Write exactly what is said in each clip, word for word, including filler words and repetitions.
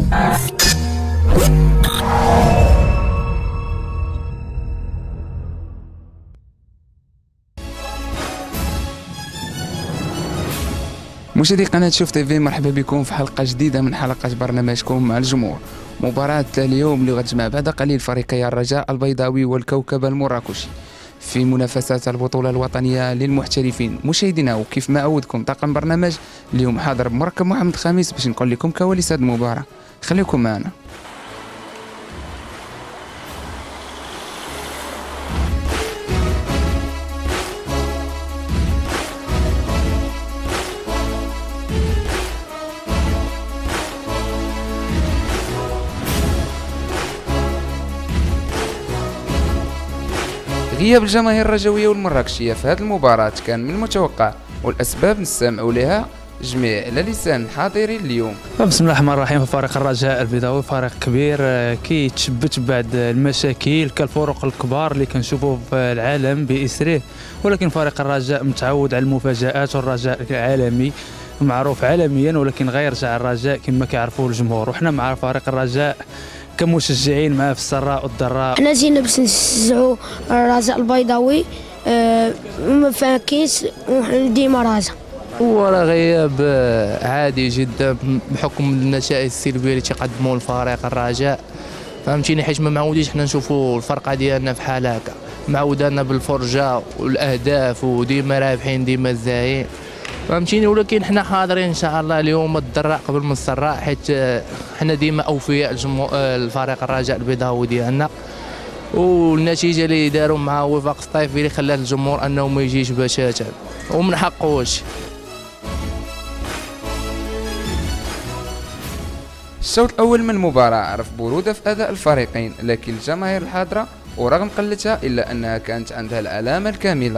مشاهدي قناة شوف تيفي، مرحبا بكم في حلقة جديدة من حلقات برنامجكم مع الجمهور. مباراة اليوم اللي غتجمع بعد قليل فريقي الرجاء البيضاوي والكوكب المراكشي في منافسات البطولة الوطنية للمحترفين. مشاهدينا، وكيف ما عودكم طاقم برنامج اليوم حاضر بمركب محمد خميس باش نقول لكم كواليس هذه المباراة. خليكم معنا. غياب الجماهير الرجوية والمراكشية في هذه المباراة كان من المتوقع، والأسباب نستمعوا لها جميع على لسان الحاضرين اليوم. بسم الله الرحمن الرحيم. فريق الرجاء البيضاوي فريق كبير كيتشبت بعد المشاكل كالفرق الكبار اللي كنشوفوا في العالم بإسره، ولكن فريق الرجاء متعود على المفاجآت، والرجاء العالمي معروف عالميا، ولكن غيرجع الرجاء كما كيعرفوا الجمهور. وحنا مع فريق الرجاء كمشجعين معاه في السراء والضراء. حنا جينا باش نشجعوا الرجاء البيضاوي، أه ما فكاينش ديما رجاء. هو راه غياب عادي جدا بحكم النتائج السلبيه اللي تيقدموا الفريق الرجاء، فهمتيني، حيت ما معودينش حنا نشوفوا الفرقه ديالنا في حال هكا، معودانا بالفرجه والاهداف وديما رابحين ديما زاهين، فهمتيني. ولكن حنا حاضرين ان شاء الله اليوم الضراء قبل من السراء، حيت حنا ديما اوفياء الفريق الرجاء البيضاوي ديالنا، والنتيجه اللي داروا مع وفاق الصيفي اللي خلات الجمهور انه ما يجيش بشاشه، ومن حقه واش. الشوط الأول من المباراة عرف برودة في أداء الفريقين، لكن الجماهير الحاضرة ورغم قلتها إلا أنها كانت عندها العلامة الكاملة.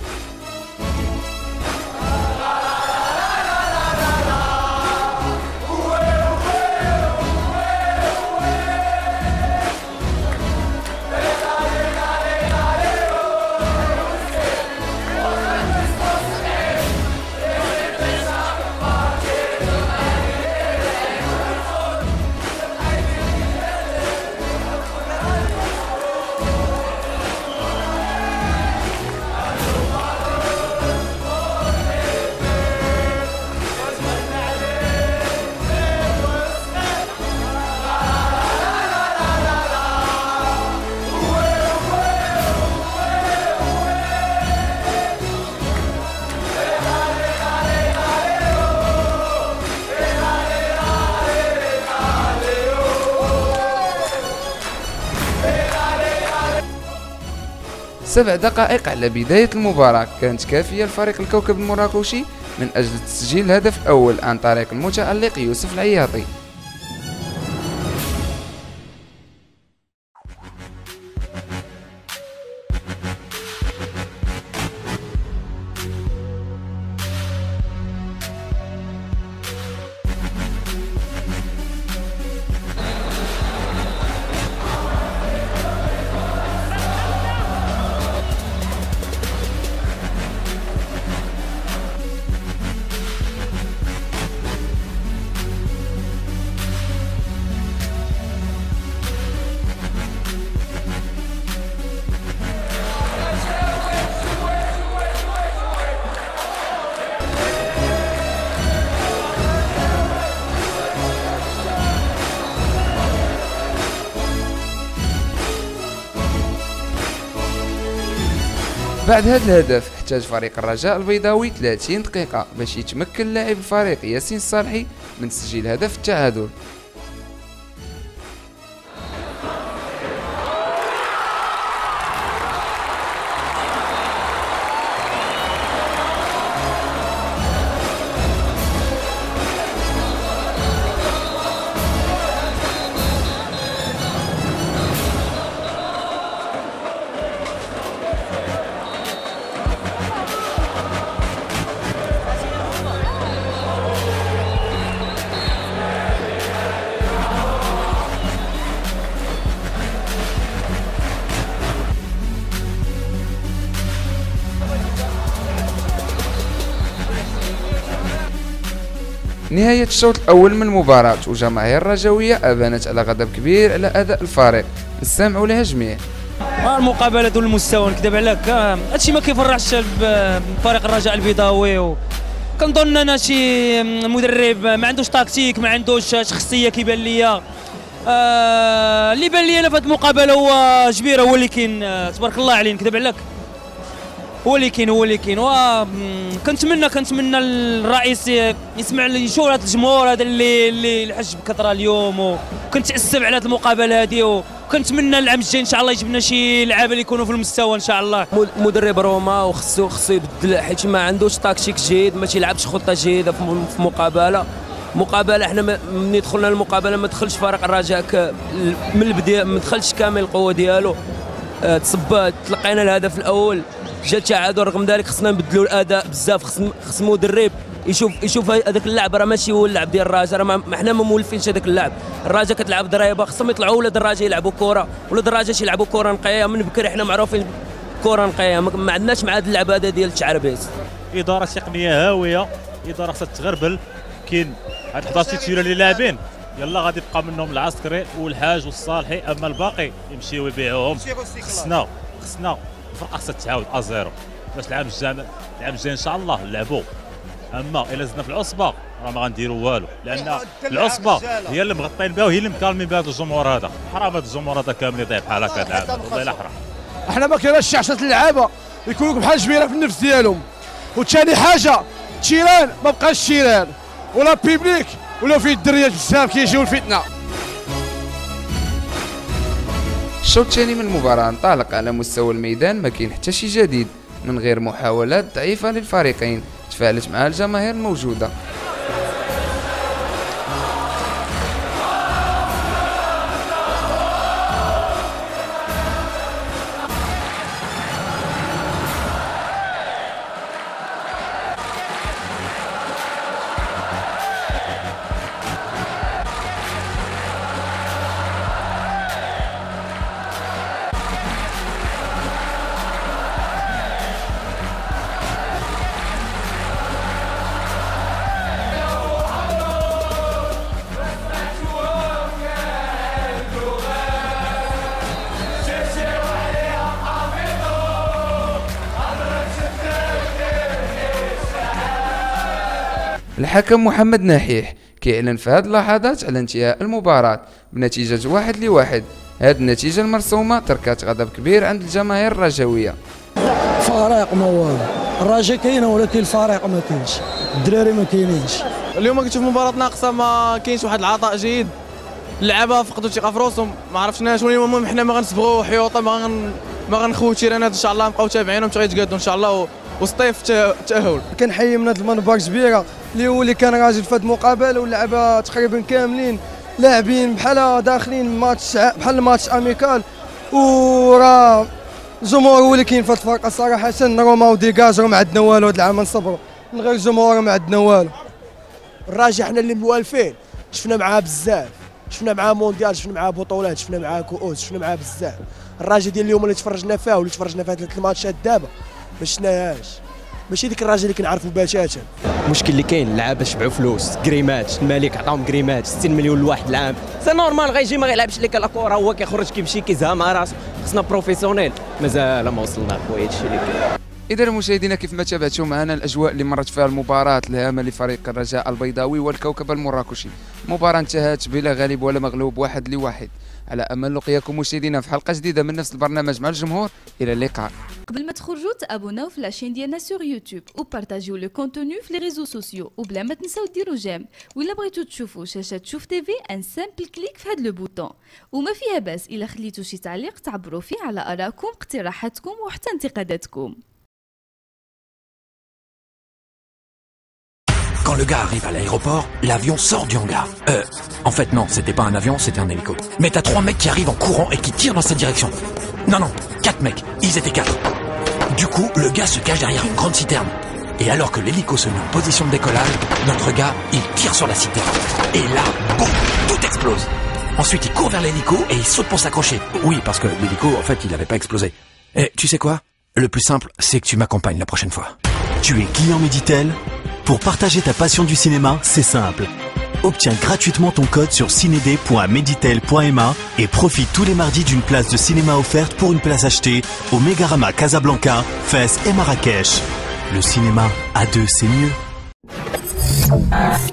سبع دقائق على بداية المباراة كانت كافية لفريق الكوكب المراكشي من أجل تسجيل الهدف الأول عن طريق المتألق يوسف العياطي. بعد هذا الهدف احتاج فريق الرجاء البيضاوي ثلاثين دقيقة باش يتمكن لاعب الفريق ياسين الصالحي من تسجيل هدف التعادل. نهاية الشوط الأول من المباراة وجماهير الرجاوية أبانت على غضب كبير على أداء الفريق. نستمعوا لها جميع. المقابله دون المستوى نكذب عليك، هادشي ما كيفرحش فريق الرجاء البيضاوي. كنظن انا شي مدرب ما عندوش تكتيك، ما عندوش شخصيه كيبان ليا. آه اللي بان لي انا في هذه المقابله هو جبيره، هو اللي كاين تبارك الله عليه، نكذب عليك، هو اللي كاين هو اللي كاين. وكنتمنى كنتمنى الرئيس يسمع يشوف هذا الجمهور هذا اللي اللي حج بكثره اليوم، وكنتعسف على هذه المقابله هذه، وكنتمنى العام الجاي ان شاء الله يجيب لنا شي لعابه اللي يكونوا في المستوى ان شاء الله. مدرب روما وخصو خصو يبدل، حيت ما عندوش تاكتيك جيد، ما تيلعبش خطه جيده في مقابله. مقابله احنا ملي دخلنا المقابله ما دخلش فريق الرجاء من البدايه، ما دخلش كامل القوه ديالو. اه تصبات تلقينا الهدف الاول، جا التعادل. رغم ذلك خصنا نبدلوا الاداء بزاف، خص خص مدرب يشوف يشوف هذاك اللاعب راه ماشي هو اللاعب ديال الرجاء، راه ما حنا ما مولفينش هذاك اللاعب. الرجاء كتلعب ضريبه، خصهم يطلعوا ولاد الرجاء يلعبوا كره، ولاد الرجاء يلعبوا كره نقيه. من بكري حنا معروفين كره نقيه، ما عندناش مع هذا اللعب هذا ديال التعربيس. اداره تقنيه هاويه، اداره خصها تغربل. كاين هاد حداش تيتيرا اللي لاعبين، يلا غادي يبقى منهم العسكري والحاج والصالحي، اما الباقي يمشيو يبيعوهم. خصنا خصنا الفرقه خصها تعاود ازيرو باش العام الجاي العام الجاي ان شاء الله نلعبوا. اما الا زدنا في العصبه راه ما غنديروا والو، لان العصبه هي اللي مغطين بها وهي اللي مكالمين بها الجمهور هذا. حرام هذا الجمهور هذا كامل يضيع بحال هكا العام، والله الا حرام. احنا ما كايناش شعشة اللعابه يكونوا بحال جبيره في النفس ديالهم. وثاني حاجه تيران ما بقاش تيران ولا بيبليك ولا فيه الدريات بزاف كيجيو الفتنه. الشوط الثاني من المباراة انطلق على مستوى الميدان، ما كاين حتى شي جديد من غير محاولات ضعيفة للفريقين تفاعلت مع الجماهير الموجودة. الحكم محمد نحيح كيعلن في هذه اللحظات على انتهاء المباراة بنتيجة واحد لواحد. هذه النتيجة المرسومة تركت غضب كبير عند الجماهير الرجاوية. فريق ما والو، الرجاء كاينه ولكن الفريق ما كاينش، الدراري ما كاينينش. اليوم كنشوف مباراة ناقصة، ما كاينش واحد العطاء جيد، اللعابة فقدوا الثقة في راسهم، ما عرفناش شنو. المهم حنا ما غنصبغوا حيوطة، ما غن ما غنخويو تيرانات ان شاء الله، نبقاو تابعينهم حتى غيتقادوا ان شاء الله وسطيف تأهل. كنحيي من هذا المنبر جبيره اللي هو اللي كان راجل في هذه المقابله، واللعابه تقريبا كاملين لاعبين بحال داخلين ماتش بحال ماتش اميكال، وراه الجمهور هو اللي كاين في هذه الفرقه صراحه. روما وديكاج راه ما عندنا والو هذا العام، نصبروا من غير الجمهور ما عندنا والو. الراجع حنا اللي موالفين، شفنا معاه بزاف، شفنا معاه مونديال، شفنا معاه بطولات، شفنا معاه كؤوس، شفنا معاه بزاف. الراجع ديال اليوم اللي تفرجنا فيها واللي تفرجنا فيها ثلاث الماتشات دابا ما شفناهاش، ماشي ديك الراجل اللي كنعرفوا باتاتا. المشكل اللي كاين اللعابه شبعوا فلوس، كريمات، الملك عطاهم كريمات ستين مليون لواحد العام، سي نورمال غيجي ما غيلعبش لك لا كره، هو كيخرج كيمشي كيزها مع راسو. خصنا بروفيسيونيل، مازال ما وصلنا خويا هادشي اللي كاين. إذا مشاهدينا كيف ما تابعتوا معنا الأجواء اللي مرت فيها المباراة الهامة لفريق الرجاء البيضاوي والكوكب المراكشي، مباراة انتهت بلا غالب ولا مغلوب، واحد لواحد. على أمل لقياكم مشاهدينا في حلقة جديدة من نفس البرنامج مع الجمهور. إلى اللقاء. قبل ما تخرجوا تابوناو في لاشين ديالنا سور يوتيوب وبارطاجيو لو كونتوني في لي ريزو سوسيو، وبلا ما تنساو ديروا جيم. ولا بغيتو تشوفوا شاشة شوف تيفي ان سامبل كليك في هذا لو بوطون. وما فيها باس الا خليتوا شي تعليق تعبروا فيه على آرائكم، اقتراحاتكم وحتى انتقاداتكم. Quand le gars arrive à l'aéroport, l'avion sort du hangar. Euh, en fait non, c'était pas un avion, c'était un hélico. Mais t'as trois mecs qui arrivent en courant et qui tirent dans cette direction. Non, non, quatre mecs, ils étaient quatre. Du coup, le gars se cache derrière une grande citerne. Et alors que l'hélico se met en position de décollage, notre gars, il tire sur la citerne. Et là, boum, tout explose. Ensuite, il court vers l'hélico et il saute pour s'accrocher. Oui, parce que l'hélico, en fait, il avait pas explosé. Et tu sais quoi? Le plus simple, c'est que tu m'accompagnes la prochaine fois. Tu es client Meditel. Pour partager ta passion du cinéma, c'est simple. Obtiens gratuitement ton code sur cinéd point meditel point ma et profite tous les mardis d'une place de cinéma offerte pour une place achetée au Megarama Casablanca, Fès et Marrakech. Le cinéma à deux, c'est mieux.